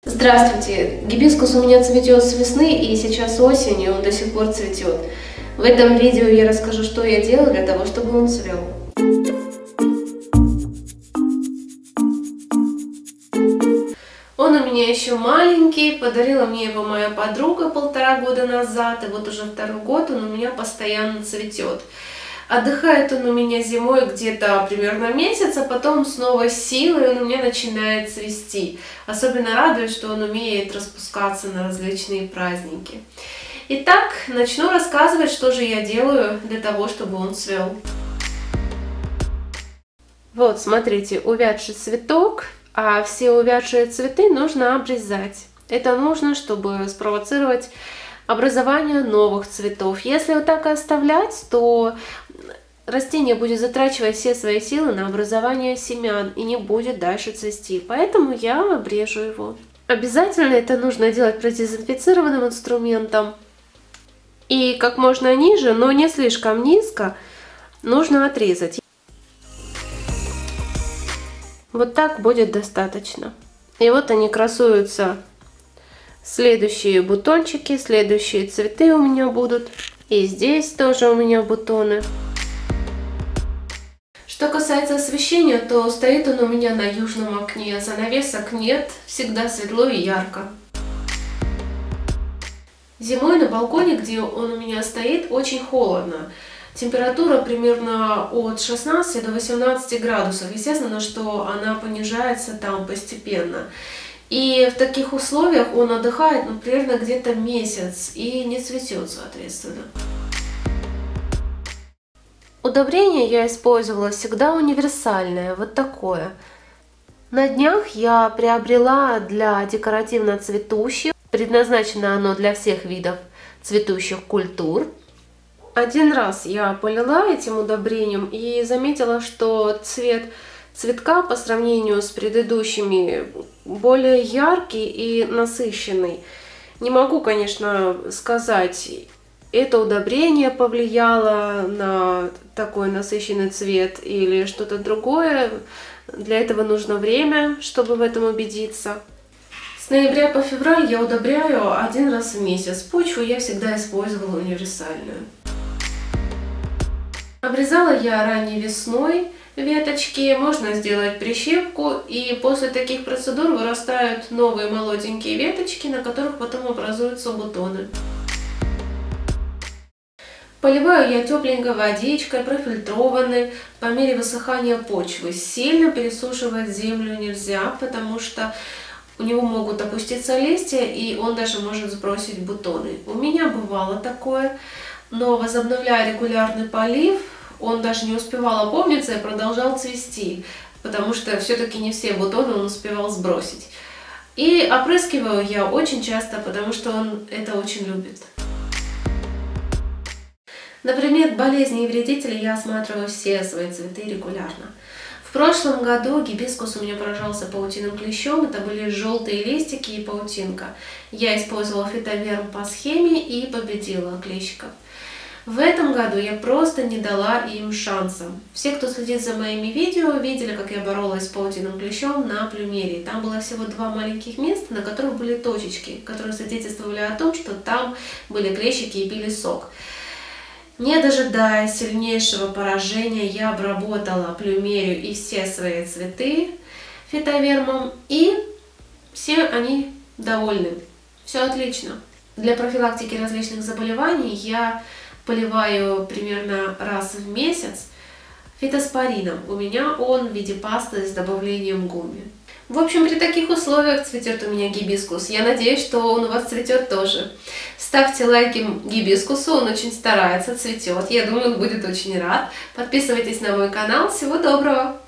Здравствуйте! Гибискус у меня цветет с весны, и сейчас осень, и он до сих пор цветет. В этом видео я расскажу, что я делаю для того, чтобы он цвел. Он у меня еще маленький, подарила мне его моя подруга 1,5 года назад, и вот уже 2-й год он у меня постоянно цветет. Отдыхает он у меня зимой где-то примерно месяц, а потом снова с силой он у меня начинает цвести. Особенно радует, что он умеет распускаться на различные праздники. Итак, начну рассказывать, что же я делаю для того, чтобы он цвел. Вот, смотрите, увядший цветок, а все увядшие цветы нужно обрезать. Это нужно, чтобы спровоцировать образование новых цветов. Если вот так оставлять, то растение будет затрачивать все свои силы на образование семян и не будет дальше цвести. Поэтому я обрежу его. Обязательно это нужно делать продезинфицированным инструментом. И как можно ниже, но не слишком низко, нужно отрезать. Вот так будет достаточно. И вот они красуются. Следующие бутончики, следующие цветы у меня будут. И здесь тоже у меня бутоны. Что касается освещения, то стоит он у меня на южном окне. Занавесок нет, всегда светло и ярко. Зимой на балконе, где он у меня стоит, очень холодно. Температура примерно от 16 до 18 градусов. Естественно, что она понижается там постепенно. И в таких условиях он отдыхает, ну, примерно где-то месяц и не цветет, соответственно. Удобрение я использовала всегда универсальное, вот такое. На днях я приобрела для декоративно цветущих, предназначено оно для всех видов цветущих культур. Один раз я полила этим удобрением и заметила, что цвет цветка по сравнению с предыдущими более яркий и насыщенный. Не могу, конечно, сказать, это удобрение повлияло на такой насыщенный цвет или что-то другое. Для этого нужно время, чтобы в этом убедиться. С ноября по февраль я удобряю 1 раз в месяц. Почву я всегда использовала универсальную. Обрезала я ранней весной веточки, можно сделать прищепку, и после таких процедур вырастают новые молоденькие веточки, на которых потом образуются бутоны. Поливаю я тепленькой водичкой, профильтрованной, по мере высыхания почвы. Сильно пересушивать землю нельзя, потому что у него могут опуститься листья, и он даже может сбросить бутоны. У меня бывало такое, но возобновляя регулярный полив, он даже не успевал опомниться и продолжал цвести, потому что все-таки не все бутоны он успевал сбросить. И опрыскиваю я очень часто, потому что он это очень любит. На предмет болезней и вредителей я осматриваю все свои цветы регулярно. В прошлом году гибискус у меня поражался паутинным клещом, это были желтые листики и паутинка. Я использовала фитоверм по схеме и победила клещиков. В этом году я просто не дала им шанса. Все, кто следит за моими видео, видели, как я боролась с паутинным клещом на плюмерии. Там было всего 2 маленьких места, на которых были точечки, которые свидетельствовали о том, что там были клещики и пили сок. Не дожидаясь сильнейшего поражения, я обработала плюмерию и все свои цветы фитовермом, и все они довольны. Все отлично. Для профилактики различных заболеваний я поливаю примерно раз в месяц фитоспорином. У меня он в виде пасты с добавлением гумми. В общем, при таких условиях цветет у меня гибискус. Я надеюсь, что он у вас цветет тоже. Ставьте лайки гибискусу, он очень старается, цветет. Я думаю, он будет очень рад. Подписывайтесь на мой канал. Всего доброго!